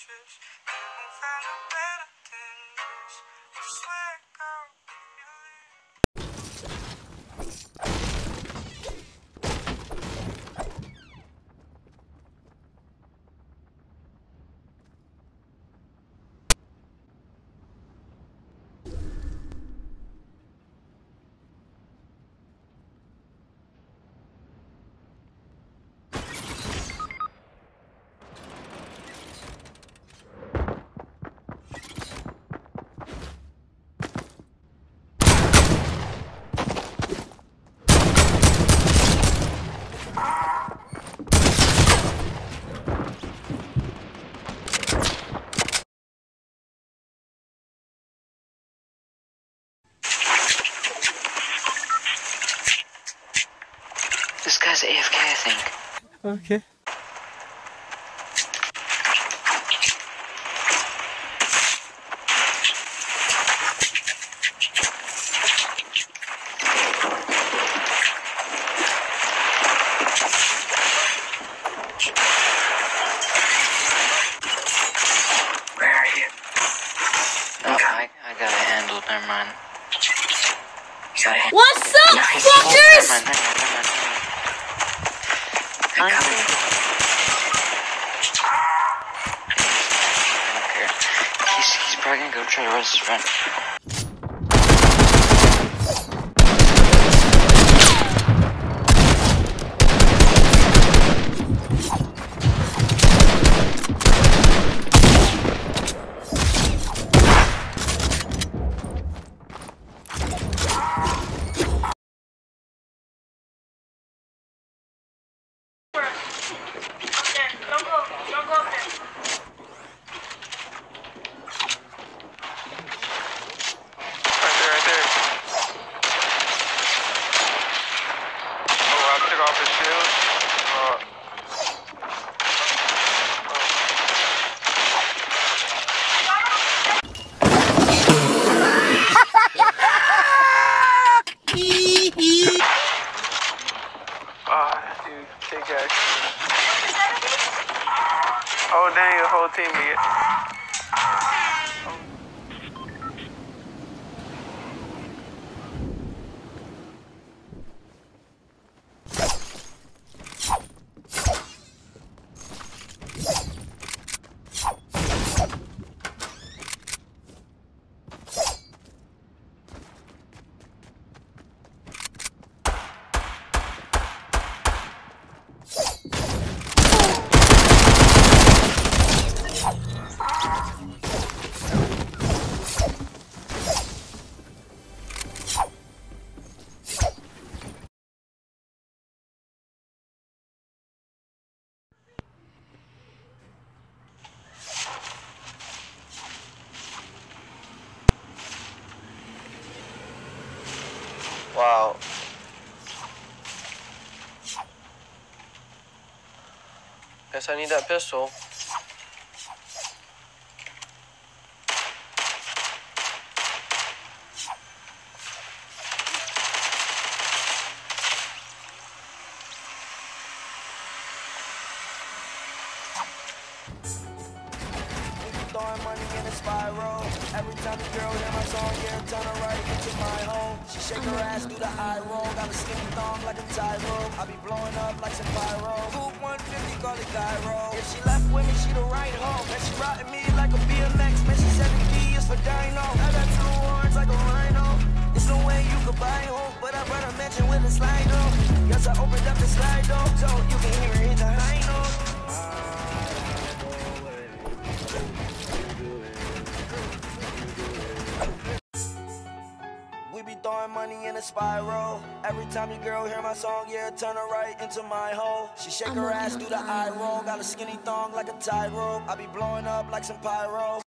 mattress. You won't find a better than this. I swear, girl, you leave. This guy's AFK, I think. Okay. Where are you? Oh, I got it handled, never mind. What's up, Nice. fuckers? Oh, never mind. I'm coming. I don't care. He's probably gonna go try to arrest his friend. Don't go up there. Right there. Oh, I took off his shield. Dude, kick ass. Oh, dang, the whole team here. Wow. Guess I need that pistol. Throwing money in a spiral. Every time the girl hear my song, yeah, turn her right into my home. She shake her ass, do the eye roll. Got a skinny thong like a tie rope. I be blowing up like some pyro. Coupe 150, call it gyro. If she left with me, she the right home. And she riding me like a BMX. Man, she 7D is for dino. I got two horns like a rhino. There's no way you could buy home, but I brought a mention with a slide door. Yes, I opened up the slide door, so you can hear her hit the high note. We be throwing money in a spiral. Every time your girl hear my song, yeah, turn her right into my hole. She shake her ass, do the eye roll. Got a skinny thong like a tie rope. I be blowing up like some pyro.